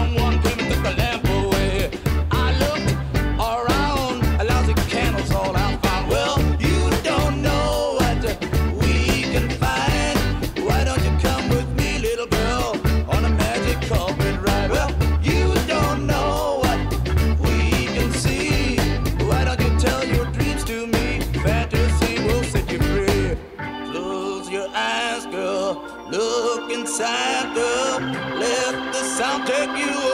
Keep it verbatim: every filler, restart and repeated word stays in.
someone came and took the lamp away. I looked around, a lousy candles all I found. Well, you don't know what we can find. Why don't you come with me, little girl, on a magic carpet ride? Well, you don't know what we can see. Why don't you tell your dreams to me? Fantasy will set you free. Close your eyes, girl. Look inside, girl. Let the sound take you